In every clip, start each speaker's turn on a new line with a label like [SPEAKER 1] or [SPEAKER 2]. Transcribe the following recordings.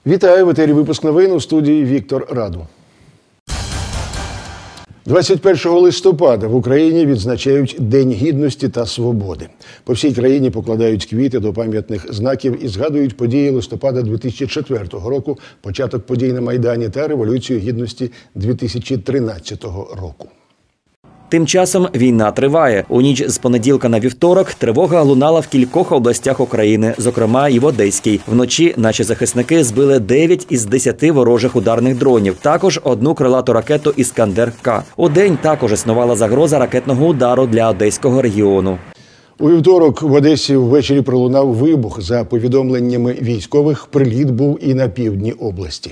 [SPEAKER 1] Вітаю, в етері випуск новин, у студії Віктор Раду. 21 листопада в Україні відзначають День Гідності та Свободи. По всій країні покладають квіти до пам'ятних знаків і згадують події листопада 2004 року, початок подій на Майдані та Революцію Гідності 2013 року.
[SPEAKER 2] Тим часом війна триває. У ніч з понеділка на вівторок тривога лунала в кількох областях України, зокрема і в Одеській. Вночі наші захисники збили 9 із 10 ворожих ударних дронів. Також одну крилату ракету «Іскандер-К». Удень також існувала загроза ракетного удару для Одеського регіону.
[SPEAKER 1] У вівторок в Одесі ввечері пролунав вибух. За повідомленнями військових, приліт був і на півдні області.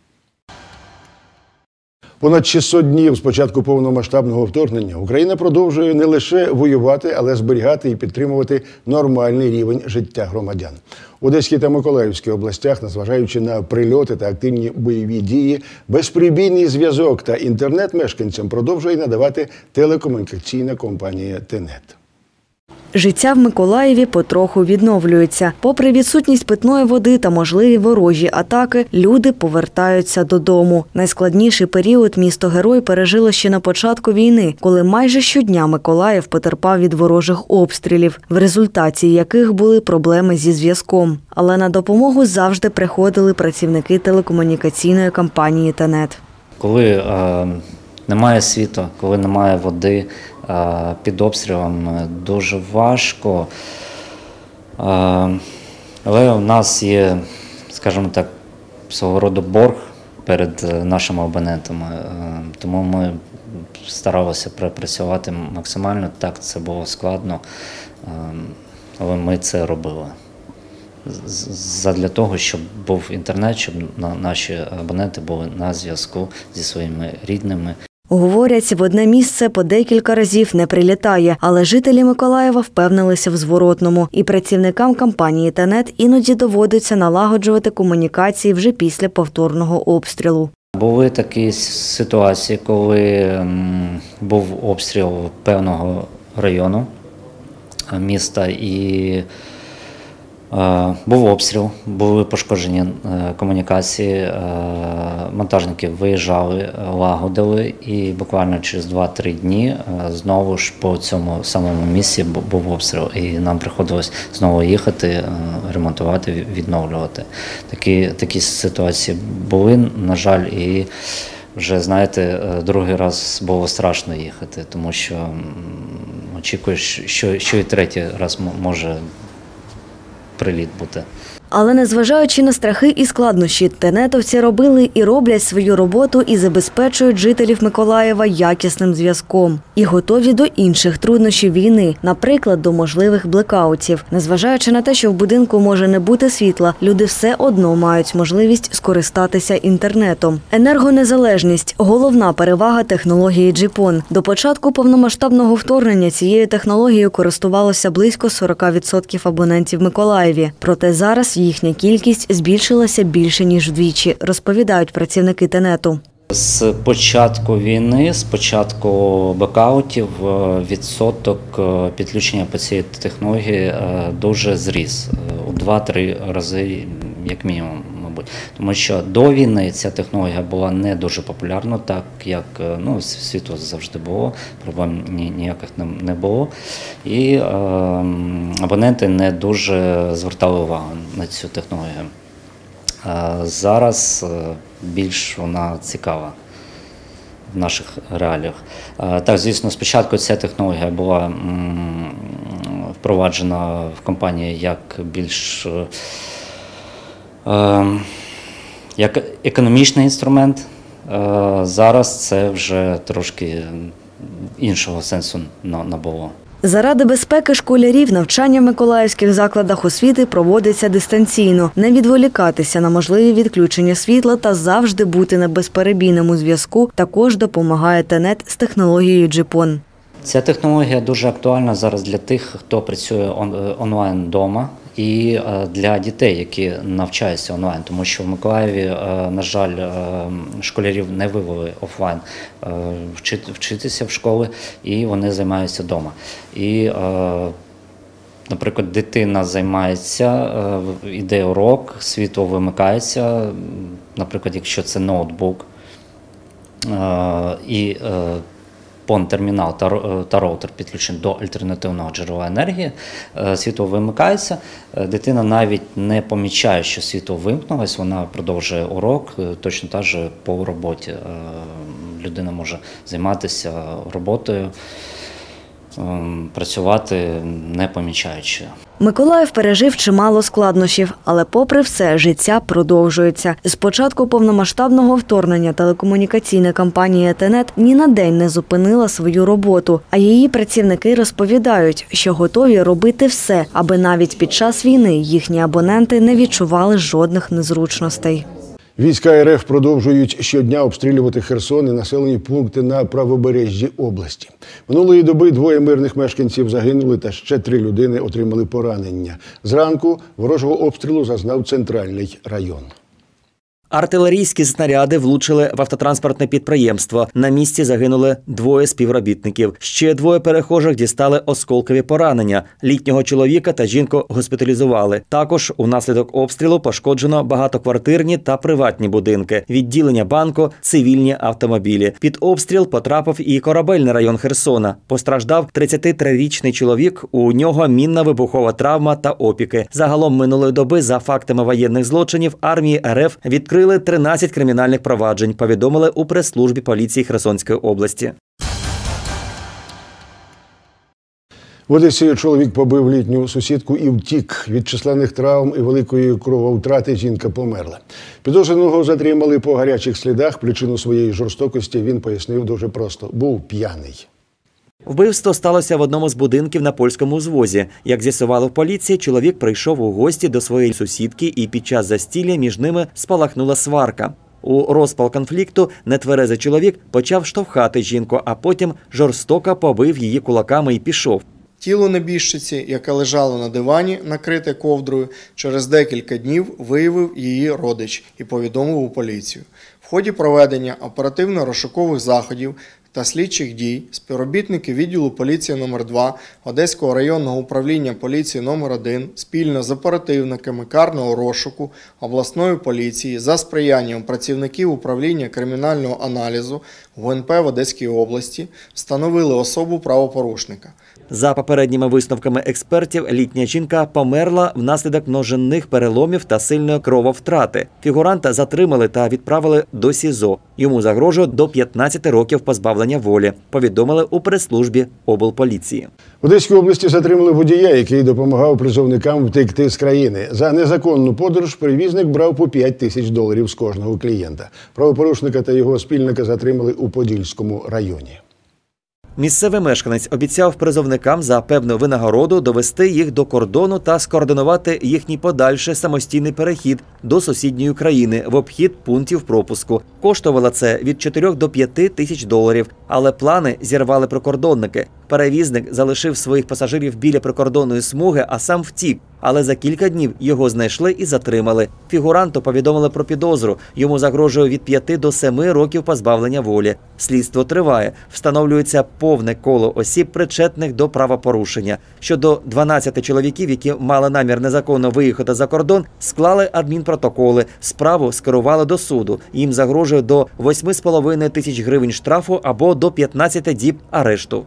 [SPEAKER 1] Понад 600 днів з початку повномасштабного вторгнення Україна продовжує не лише воювати, але зберігати і підтримувати нормальний рівень життя громадян. У Одеській та Миколаївській областях, незважаючи на прильоти та активні бойові дії, безперебійний зв'язок та інтернет мешканцям продовжує надавати телекомунікаційна компанія «ТЕНЕТ».
[SPEAKER 3] Життя в Миколаєві потроху відновлюється. Попри відсутність питної води та можливі ворожі атаки, люди повертаються додому. Найскладніший період місто-герой пережило ще на початку війни, коли майже щодня Миколаїв потерпав від ворожих обстрілів, в результаті яких були проблеми зі зв'язком. Але на допомогу завжди приходили працівники телекомунікаційної компанії «ТЕНЕТ».
[SPEAKER 4] Коли немає світла, коли немає води, під обстрілом дуже важко, але у нас є, скажімо так, свого роду борг перед нашими абонентами, тому ми старалися працювати максимально. Так, це було складно, але ми це робили. Задля того, щоб був інтернет, щоб наші абоненти були на зв'язку зі своїми рідними.
[SPEAKER 3] Говорять, в одне місце по декілька разів не прилітає, але жителі Миколаєва впевнилися в зворотному. І працівникам компанії «ТЕНЕТ» іноді доводиться налагоджувати комунікації вже після повторного обстрілу.
[SPEAKER 4] Були такі ситуації, коли був обстріл певного району міста і був обстріл, були пошкоджені комунікації, монтажники виїжджали, лагодили, і буквально через 2-3 дні знову ж по цьому самому місці був обстріл, і нам приходилось знову їхати, ремонтувати, відновлювати. Такі ситуації були, на жаль, і вже, знаєте, другий раз було страшно їхати, тому що очікуєш, що і третій раз може приліт бути.
[SPEAKER 3] Але незважаючи на страхи і складнощі, тенетовці робили і роблять свою роботу і забезпечують жителів Миколаєва якісним зв'язком. І готові до інших труднощів війни, наприклад, до можливих блекаутів. Незважаючи на те, що в будинку може не бути світла, люди все одно мають можливість скористатися інтернетом. Енергонезалежність – головна перевага технології GPON. До початку повномасштабного вторгнення цією технологією користувалося близько 40% абонентів в Миколаєві. Проте зараз їхня кількість збільшилася більше, ніж вдвічі, розповідають працівники ТЕНЕТу.
[SPEAKER 4] З початку війни, з початку блекаутів, відсоток підключення по цій технології дуже зріс. У 2-3 рази, як мінімум, мабуть. Тому що до війни ця технологія була не дуже популярна, так як світло завжди було, проблем ніяких не було. І абоненти не дуже звертали увагу на цю технологію. Зараз більш вона цікава в наших реаліях. Так, звісно, спочатку ця технологія була впроваджена в компанії як більш як економічний інструмент. Зараз це вже трошки іншого сенсу набуло.
[SPEAKER 3] Заради безпеки школярів навчання в миколаївських закладах освіти проводиться дистанційно. Не відволікатися на можливі відключення світла та завжди бути на безперебійному зв'язку також допомагає ТЕНЕТ з технологією GPON.
[SPEAKER 4] Ця технологія дуже актуальна зараз для тих, хто працює онлайн вдома, і для дітей, які навчаються онлайн, тому що в Миколаєві, на жаль, школярів не вивели офлайн вчитися в школи, і вони займаються вдома. І Наприклад, дитина займається, іде урок, світло вимикається, наприклад, якщо це ноутбук, і PON-термінал та роутер підключений до альтернативного джерела енергії, світло вимикається, дитина навіть не помічає, що світло вимкнулось, вона продовжує урок, точно так же по роботі. Людина може займатися роботою, працювати не помічаючи.
[SPEAKER 3] Миколаїв пережив чимало складнощів, але попри все життя продовжується. З початку повномасштабного вторгнення телекомунікаційна компанія «ТЕНЕТ» ні на день не зупинила свою роботу, а її працівники розповідають, що готові робити все, аби навіть під час війни їхні абоненти не відчували жодних незручностей.
[SPEAKER 1] Війська РФ продовжують щодня обстрілювати Херсон і населені пункти на правобережжі області. Минулої доби 2 мирних мешканців загинули та ще 3 людини отримали поранення. Зранку ворожого обстрілу зазнав центральний район.
[SPEAKER 2] Артилерійські снаряди влучили в автотранспортне підприємство. На місці загинули 2 співробітників. Ще 2 перехожих дістали осколкові поранення. Літнього чоловіка та жінку госпіталізували. Також унаслідок обстрілу пошкоджено багатоквартирні та приватні будинки, відділення банку, цивільні автомобілі. Під обстріл потрапив і корабельний район Херсона. Постраждав 33-річний чоловік, у нього мінно-вибухова травма та опіки. Загалом минулої доби за фактами воєнних злочинів армії РФ відкрили 13 кримінальних проваджень, повідомили у прес-службі поліції Херсонської області.
[SPEAKER 1] В Одесі чоловік побив літню сусідку і втік. Від численних травм і великої крововтрати жінка померла. Підозрюваного затримали по гарячих слідах. Причину своєї жорстокості він пояснив дуже просто – був п'яний.
[SPEAKER 2] Вбивство сталося в одному з будинків на Польському узвозі. Як з'ясували в поліції, чоловік прийшов у гості до своєї сусідки і під час застілля між ними спалахнула сварка. У розпал конфлікту нетверезий чоловік почав штовхати жінку, а потім жорстоко побив її кулаками і пішов.
[SPEAKER 5] Тіло небіжчиці, яке лежало на дивані, накрите ковдрою, через декілька днів виявив її родич і повідомив у поліцію. В ході проведення оперативно-розшукових заходів та слідчих дій співробітники відділу поліції номер 2 Одеського районного управління поліції номер 1 спільно з оперативниками карного розшуку обласної поліції за сприянням працівників управління кримінального аналізу ГУНП в Одеській області встановили особу правопорушника.
[SPEAKER 2] За попередніми висновками експертів, літня жінка померла внаслідок ножинних переломів та сильної крововтрати. Фігуранта затримали та відправили до СІЗО. Йому загрожує до 15 років позбавлення волі, повідомили у прес-службі облполіції.
[SPEAKER 1] В Одеській області затримали водія, який допомагав призовникам втекти з країни. За незаконну подорож перевізник брав по $5000 з кожного клієнта. Правопорушника та його спільника затримали у Подільському районі.
[SPEAKER 2] Місцевий мешканець обіцяв призовникам за певну винагороду довести їх до кордону та скоординувати їхній подальший самостійний перехід до сусідньої країни в обхід пунктів пропуску. Коштувало це від 4 до 5 тисяч доларів, але плани зірвали прикордонники. Перевізник залишив своїх пасажирів біля прикордонної смуги, а сам втік. Але за кілька днів його знайшли і затримали. Фігуранту повідомили про підозру. Йому загрожує від 5 до 7 років позбавлення волі. Слідство триває. Встановлюється повне коло осіб, причетних до правопорушення. Щодо 12 чоловіків, які мали намір незаконно виїхати за кордон, склали адмінпротоколи. Справу скерували до суду. Їм загрожує до 8,5 тисяч гривень штрафу або до 15 діб арешту.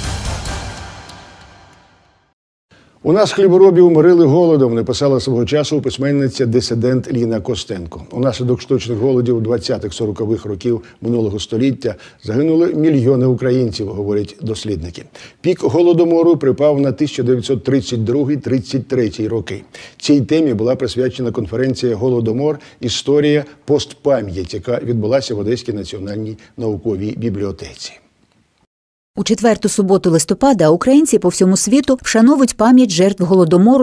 [SPEAKER 1] «У нас хліборобів морили голодом», написала свого часу письменниця-дисидент Ліна Костенко. Унаслідок штучних голодів 20-40-х років минулого століття загинули мільйони українців, говорять дослідники. Пік голодомору припав на 1932-33 роки. Цій темі була присвячена конференція «Голодомор. Історія. Постпам'ять», яка відбулася в Одеській національній науковій бібліотеці.
[SPEAKER 6] У четверту суботу листопада українці по всьому світу вшановують пам'ять жертв Голодомору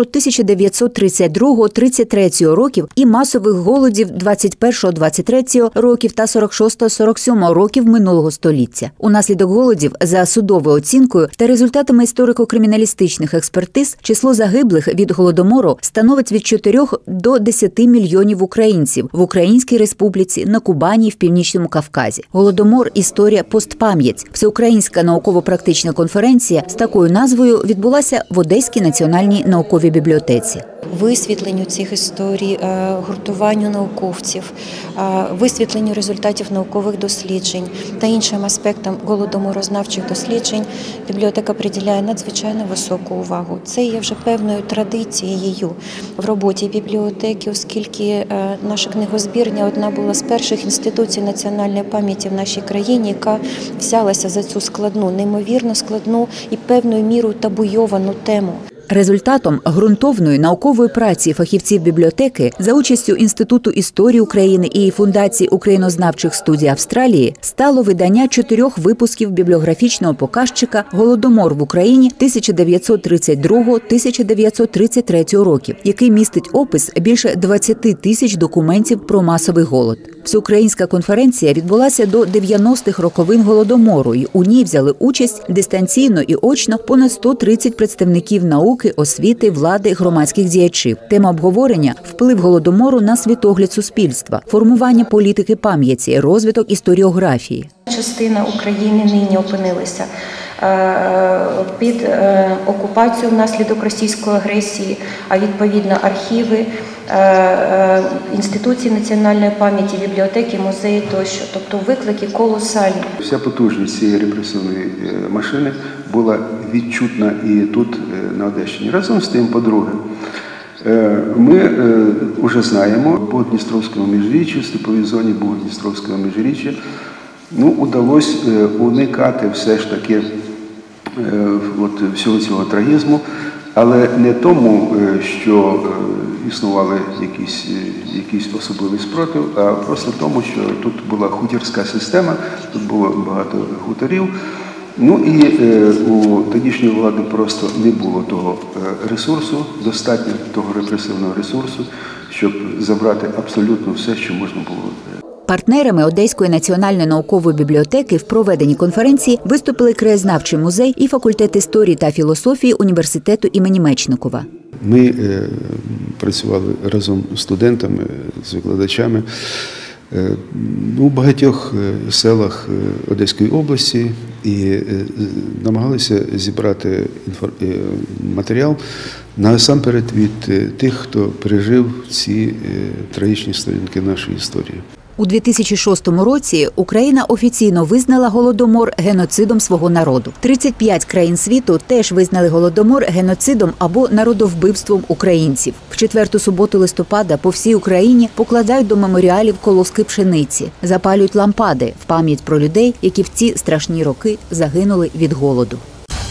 [SPEAKER 6] 1932-33 років і масових голодів 21-23 років та 46-47 років минулого століття. Унаслідок голодів, за судовою оцінкою та результатами історико-криміналістичних експертиз, число загиблих від Голодомору становить від 4 до 10 мільйонів українців в Українській Республіці, на Кубані і в Північному Кавказі. Голодомор – історія постпам'ять. Всеукраїнська науково-практична конференція з такою назвою відбулася в Одеській національній науковій бібліотеці.
[SPEAKER 7] Висвітленню цих історій, гуртуванню науковців, висвітленню результатів наукових досліджень та іншим аспектам голодоморознавчих досліджень бібліотека приділяє надзвичайно високу увагу. Це є вже певною традицією в роботі бібліотеки, оскільки наша книгозбірня одна була з перших інституцій національної пам'яті в нашій країні, яка взялася за цю складну, неймовірно складну і певною мірою табуйовану тему.
[SPEAKER 6] Результатом ґрунтовної наукової праці фахівців бібліотеки за участю Інституту історії України і Фундації українознавчих студій Австралії стало видання 4 випусків бібліографічного показчика «Голодомор в Україні 1932-1933 років», який містить опис більше 20 тисяч документів про масовий голод. Всеукраїнська конференція відбулася до 90-х роковин Голодомору, і у ній взяли участь дистанційно і очно понад 130 представників науки, освіти, влади, громадських діячів. Тема обговорення – вплив Голодомору на світогляд суспільства, формування політики пам'яті, розвиток історіографії.
[SPEAKER 7] Частина України нині опинилася під окупацією внаслідок російської агресії, а відповідно архіви, інституції національної пам'яті, бібліотеки, музеї тощо. Тобто виклики колосальні.
[SPEAKER 8] Вся потужність цієї репресивної машини була відчутна і тут, на Одещині. Разом з тим, по-друге, ми вже знаємо, по Дністровському міжріччю, степовій зоні Дністровського міжріччя, удалось уникати все ж таки всього цього трагізму, але не тому, що існували якийсь особливий спротив, а просто тому, що тут була хутірська система, тут було багато хуторів. І у тодішньої влади просто не було того ресурсу, достатньо того репресивного ресурсу, щоб забрати абсолютно все, що можна було.
[SPEAKER 6] Партнерами Одеської національної наукової бібліотеки в проведенні конференції виступили краєзнавчий музей і факультет історії та філософії університету імені Мечникова.
[SPEAKER 8] Ми працювали разом з студентами, з викладачами у багатьох селах Одеської області і намагалися зібрати матеріал насамперед від тих, хто пережив ці трагічні сторінки нашої історії.
[SPEAKER 6] У 2006 році Україна офіційно визнала Голодомор геноцидом свого народу. 35 країн світу теж визнали Голодомор геноцидом або народовбивством українців. В 4-ту суботу листопада по всій Україні покладають до меморіалів колоски пшениці, запалюють лампади в пам'ять про людей, які в ці страшні роки загинули від голоду.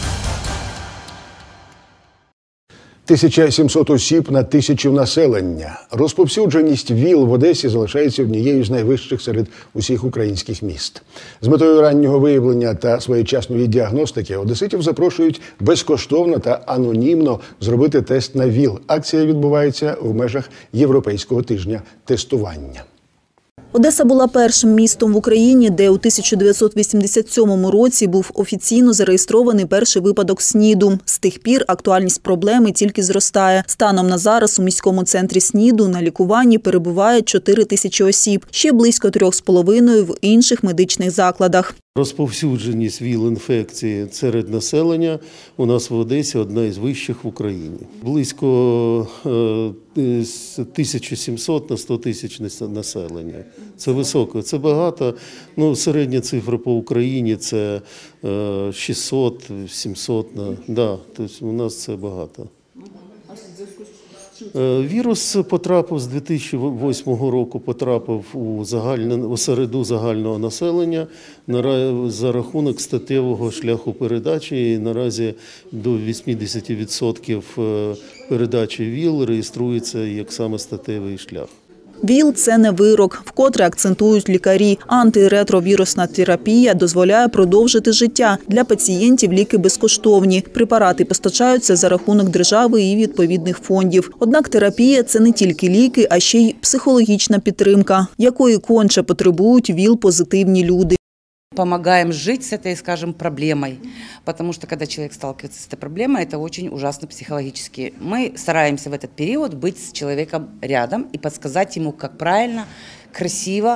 [SPEAKER 1] 1700 осіб на 1000 населення. Розповсюдженість ВІЛ в Одесі залишається однією з найвищих серед усіх українських міст. З метою раннього виявлення та своєчасної діагностики одеситів запрошують безкоштовно та анонімно зробити тест на ВІЛ. Акція відбувається в межах Європейського тижня тестування.
[SPEAKER 9] Одеса була першим містом в Україні, де у 1987 році був офіційно зареєстрований перший випадок СНІДу. З тих пір актуальність проблеми тільки зростає. Станом на зараз у міському центрі СНІДу на лікуванні перебуває 4000 осіб, ще близько 3,5 в інших медичних закладах.
[SPEAKER 10] Розповсюдженість ВІЛ-інфекції серед населення у нас в Одесі одна із вищих в Україні. Близько 1700 на 100 тисяч населення. Це високо, це багато. Середня цифра по Україні – це 600-700. Тобто у нас це багато. Вірус потрапив з 2008 року, потрапив у середу загального населення за рахунок статевого шляху передачі. І наразі до 80% передачі ВІЛ реєструється як саме статевий шлях.
[SPEAKER 9] ВІЛ – це не вирок, вкотре акцентують лікарі. Антиретровірусна терапія дозволяє продовжити життя. Для пацієнтів ліки безкоштовні. Препарати постачаються за рахунок держави і відповідних фондів. Однак терапія – це не тільки ліки, а ще й психологічна підтримка, якої конче потребують ВІЛ-позитивні люди.
[SPEAKER 11] Помогаем жить с этой, скажем, проблемой, потому что когда человек сталкивается с этой проблемой, это очень ужасно психологически. Мы стараемся в этот период быть с человеком рядом и подсказать ему, как правильно, красиво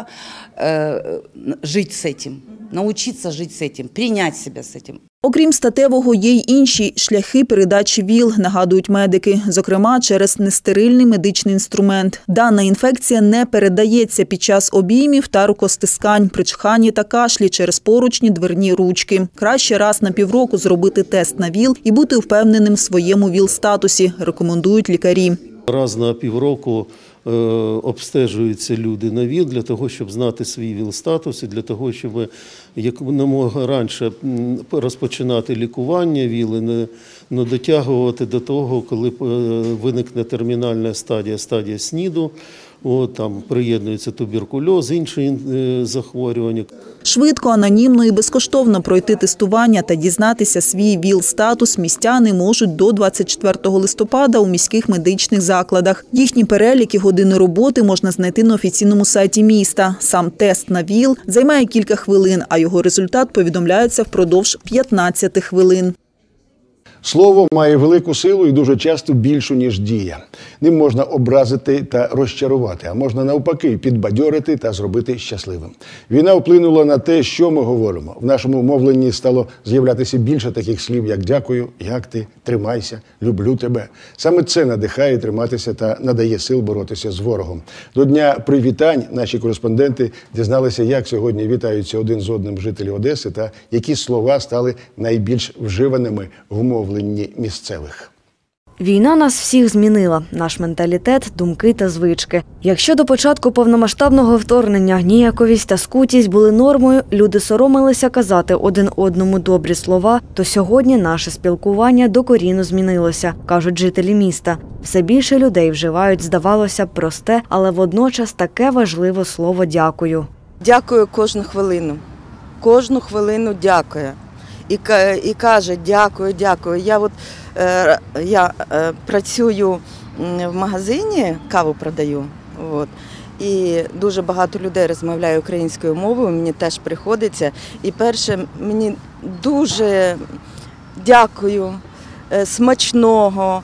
[SPEAKER 11] жить с этим, научиться жить с этим, принять себя с этим.
[SPEAKER 9] Окрім статевого, є й інші шляхи передачі ВІЛ, нагадують медики, зокрема через нестерильний медичний інструмент. Дана інфекція не передається під час обіймів та рукостискань, при чханні та кашлі через поручні дверні ручки. Краще раз на півроку зробити тест на ВІЛ і бути впевненим в своєму ВІЛ-статусі, рекомендують лікарі.
[SPEAKER 10] Раз на півроку обстежуються люди на ВІЛ для того, щоб знати свій ВІЛ-статус і для того, щоб якомога раніше розпочинати лікування ВІЛ і не дотягувати до того, коли виникне термінальна стадія СНІДу. Там приєднується туберкульоз, інші захворювання.
[SPEAKER 9] Швидко, анонімно і безкоштовно пройти тестування та дізнатися свій ВІЛ-статус містяни можуть до 24 листопада у міських медичних закладах. Їхні перелік і години роботи можна знайти на офіційному сайті міста. Сам тест на ВІЛ займає кілька хвилин, а його результат повідомляється впродовж 15 хвилин.
[SPEAKER 1] Слово має велику силу і дуже часто більшу, ніж дія. Ним можна образити та розчарувати, а можна навпаки підбадьорити та зробити щасливим. Війна вплинула на те, що ми говоримо. В нашому мовленні стало з'являтися більше таких слів, як «дякую», «як ти», «тримайся», «люблю тебе». Саме це надихає триматися та надає сил боротися з ворогом. До Дня привітань наші кореспонденти дізналися, як сьогодні вітаються один з одним жителі Одеси та які слова стали найбільш вживаними в мовленні місцевих.
[SPEAKER 3] Війна нас всіх змінила – наш менталітет, думки та звички. Якщо до початку повномасштабного вторгнення ніяковість та скутість були нормою, люди соромилися казати один одному добрі слова, то сьогодні наше спілкування докорінно змінилося, кажуть жителі міста. Все більше людей вживають, здавалося, просте, але водночас таке важливе слово «дякую».
[SPEAKER 12] Дякую кожну хвилину. Кожну хвилину дякую. І каже «дякую, дякую». Я працюю в магазині, каву продаю. І дуже багато людей розмовляє українською мовою, мені теж приходиться. І перше, мені дуже дякую, смачного,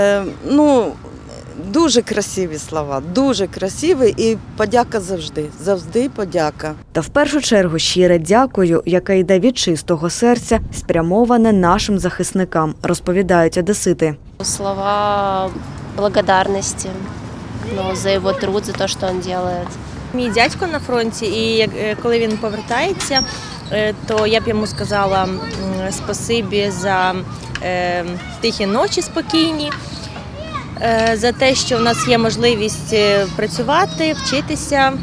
[SPEAKER 12] дуже красиві слова, дуже красиві і подяка завжди, завжди подяка.
[SPEAKER 3] Та в першу чергу щире дякую, яке йде від чистого серця, спрямоване нашим захисникам, розповідають одесити.
[SPEAKER 13] Слова благодарності за його труд, за те, що він робить.
[SPEAKER 14] Мій дядько на фронті, і коли він повертається, то я б йому сказала спасибі за тихі ночі спокійні, за те, що в нас є можливість працювати, вчитися,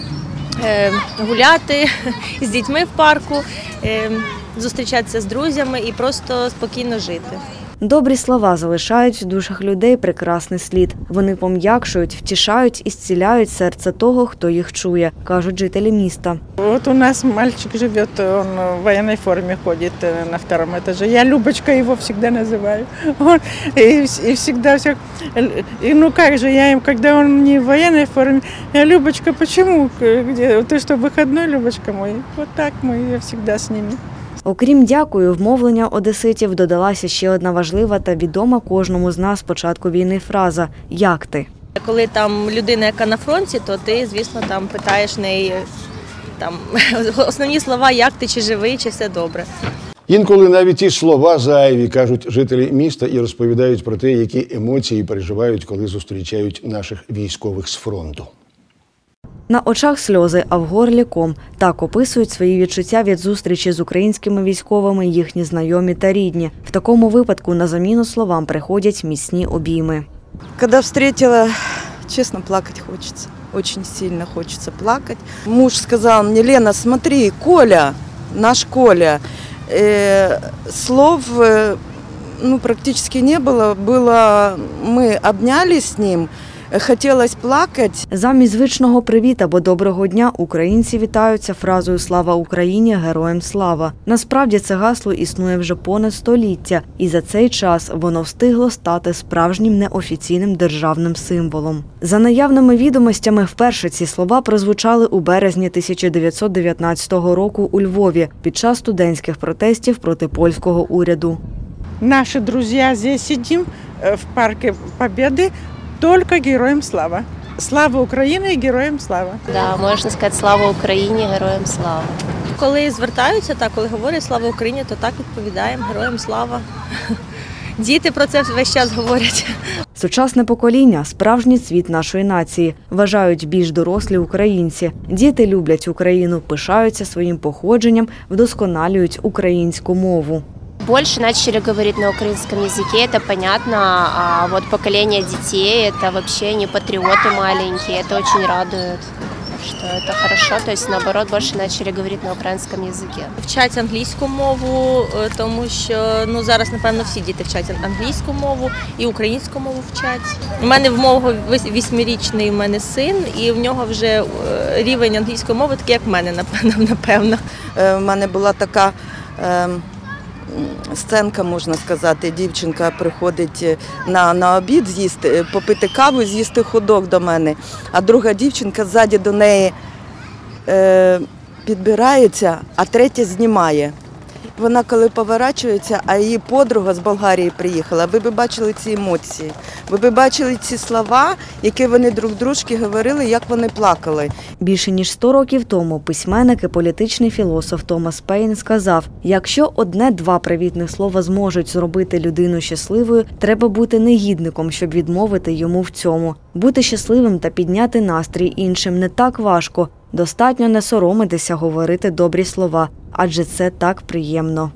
[SPEAKER 14] гуляти з дітьми в парку, зустрічатися з друзями і просто спокійно жити.
[SPEAKER 3] Добрі слова залишають в душах людей прекрасний слід. Вони пом'якшують, втішають і зціляють серце того, хто їх чує, кажуть жителі міста.
[SPEAKER 15] Вот у нас мальчик живет, он в военной форме ходит на втором этаже. Я Любочка его всегда называю. И всегда все. Ну как же, я им, когда он не в военной форме, я Любочка, почему? Ты что, выходной, Любочка мой? Вот так я всегда с ними.
[SPEAKER 3] Окрім «дякую», в мовлення одеситів додалася ще одна важлива та відома кожному з нас з початку війни фраза «як ти?».
[SPEAKER 14] Коли там людина, яка на фронті, то ти, звісно, там питаєш неї основні слова «як ти?», чи живий, чи все добре.
[SPEAKER 1] Інколи навіть і слова зайві, кажуть жителі міста і розповідають про те, які емоції переживають, коли зустрічають наших військових з фронту.
[SPEAKER 3] На очах сльози, а в горлі ком. Так описують свої відчуття від зустрічі з українськими військовими їхні знайомі та рідні. В такому випадку на заміну словам приходять міцні обійми.
[SPEAKER 12] Коли встретила, чесно, плакати хочеться. Очень сильно хочеться плакати. Муж сказав мені: «Лена, смотри, Коля, наш Коля». Слов практично не було. Ми обнялись з ним. Хотілося плакати.
[SPEAKER 3] Замість звичного «привіт» або «доброго дня» українці вітаються фразою «Слава Україні! Героям слава!». Насправді це гасло існує вже понад століття, і за цей час воно встигло стати справжнім неофіційним державним символом. За наявними відомостями, вперше ці слова прозвучали у березні 1919 року у Львові під час студентських протестів проти польського уряду.
[SPEAKER 15] Наші друзі, тут сидимо в парку Побєди. Только героям слава. Слава Україні і героям слава.
[SPEAKER 13] Да, можна сказати, слава Україні, героям слава.
[SPEAKER 14] Коли звертаються, коли говорять «Слава Україні», то так відповідаємо «Героям слава». Діти про це весь час говорять.
[SPEAKER 3] Сучасне покоління – справжній цвіт нашої нації, вважають більш дорослі українці. Діти люблять Україну, пишаються своїм походженням, вдосконалюють українську мову.
[SPEAKER 13] Больше начали говорить на украинском языке, это понятно, а вот поколение детей, это вообще не патриоты маленькие, это очень радует, что это хорошо, то есть наоборот больше начали говорить на українському язикі.
[SPEAKER 14] Вчать англійську мову, тому що зараз, напевно, всі діти вчать англійську мову і українську мову вчать. У мене в мого 8-річний у мене син, і в нього вже рівень англійської мови такий, як в мене, напевно.
[SPEAKER 12] У мене була така сценка, можна сказати, дівчинка приходить на обід з'їсти, попити каву, з'їсти хот-дог до мене, а друга дівчинка ззаді до неї підбирається, а третя знімає. Вона коли поворачується, а її подруга з Болгарії приїхала, ви б бачили ці емоції, ви б бачили ці слова, які вони друг дружки говорили, як вони плакали.
[SPEAKER 3] Більше ніж 100 років тому письменник і політичний філософ Томас Пейн сказав, якщо одне-два привітних слова зможуть зробити людину щасливою, треба бути негідником, щоб відмовити йому в цьому. Бути щасливим та підняти настрій іншим не так важко. Достатньо не соромитися говорити добрі слова, адже це так приємно.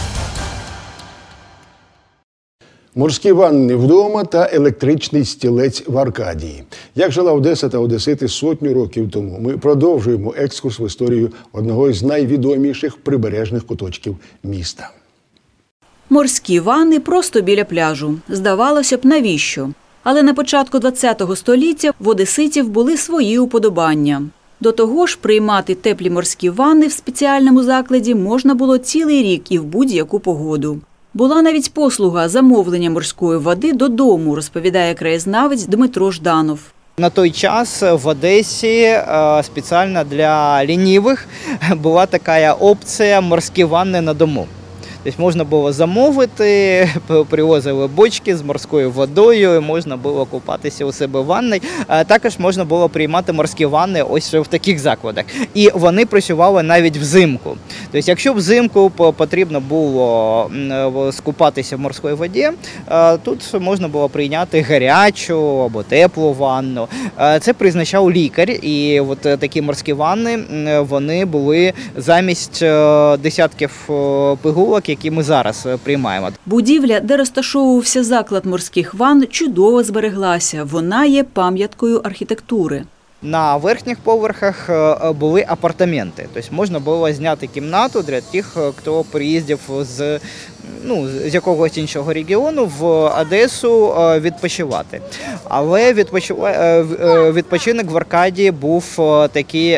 [SPEAKER 1] Морські ванни вдома та електричний стілець в Аркадії. Як жила Одеса та одесити сотню років тому, ми продовжуємо екскурс в історію одного із найвідоміших прибережних куточків міста.
[SPEAKER 6] Морські ванни просто біля пляжу. Здавалося б, навіщо? Але на початку ХХ століття в одеситів були свої уподобання. До того ж, приймати теплі морські ванни в спеціальному закладі можна було цілий рік і в будь-яку погоду. Була навіть послуга замовлення морської води додому, розповідає краєзнавець Дмитро Жданов.
[SPEAKER 16] На той час в Одесі спеціально для лінивих була така опція морські ванни на дому. Тобто можна було замовити, привозили бочки з морською водою, можна було купатися у себе в ванні. Також можна було приймати морські ванни ось в таких закладах. І вони працювали навіть взимку. Тобто якщо взимку потрібно було скупатися в морській воді, тут можна було прийняти гарячу або теплу ванну. Це призначав лікар, і от такі морські ванни, вони були замість десятків пігулок, які ми зараз приймаємо.
[SPEAKER 6] Будівля, де розташовувався заклад морських ванн, чудово збереглася. Вона є пам'яткою архітектури.
[SPEAKER 16] На верхніх поверхах були апартаменти. Тобто можна було зняти кімнату для тих, хто приїздив з якогось іншого регіону в Одесу відпочивати. Але відпочинок в Аркадії був такий,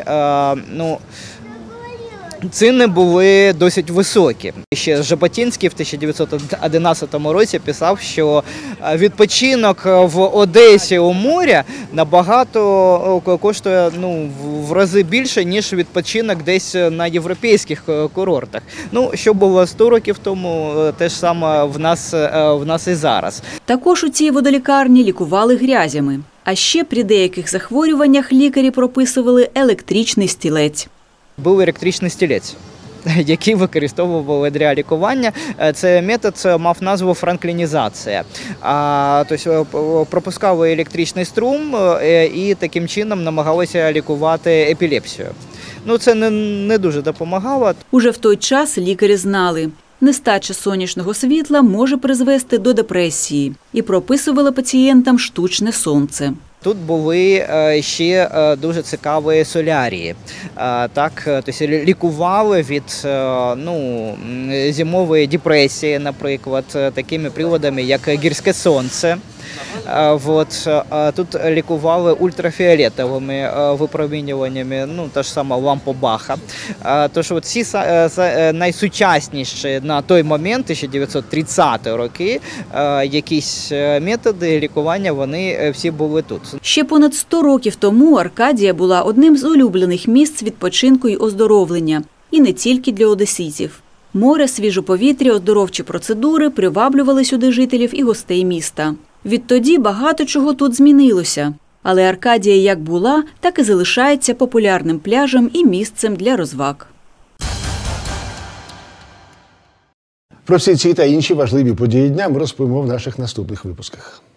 [SPEAKER 16] ціни були досить високі. Ще Жаботінський в 1911 році писав, що відпочинок в Одесі у морі набагато коштує в рази більше, ніж відпочинок десь на європейських курортах. Що було 100 років тому, те ж саме в нас і зараз.
[SPEAKER 6] Також у цій водолікарні лікували грязями. А ще при деяких захворюваннях лікарі прописували електричний стілець.
[SPEAKER 16] Був електричний стілець, який використовували для лікування. Цей метод мав назву франклінізація. Тобто пропускали електричний струм і таким чином намагалися лікувати епілепсію. Це не дуже допомагало.
[SPEAKER 6] Уже в той час лікарі знали, нестача сонячного світла може призвести до депресії і прописували пацієнтам штучне сонце.
[SPEAKER 16] Тут були ще дуже цікаві солярії. Тобто лікували від зимової депресії, наприклад, такими приладами, як гірське сонце. Тут лікували ультрафіолетовими випромінюваннями, та ж сама лампа Баха. Тож ці найсучасніші на той момент, 1930 роки, якісь методи лікування, вони всі були тут.
[SPEAKER 6] Ще понад 100 років тому Аркадія була одним з улюблених місць відпочинку й оздоровлення. І не тільки для одеситів. Море, свіже повітря, оздоровчі процедури приваблювали сюди жителів і гостей міста. Відтоді багато чого тут змінилося. Але Аркадія як була, так і залишається популярним пляжем і місцем для розваг.
[SPEAKER 1] Про всі ці та інші важливі події дня ми розповімо в наших наступних випусках.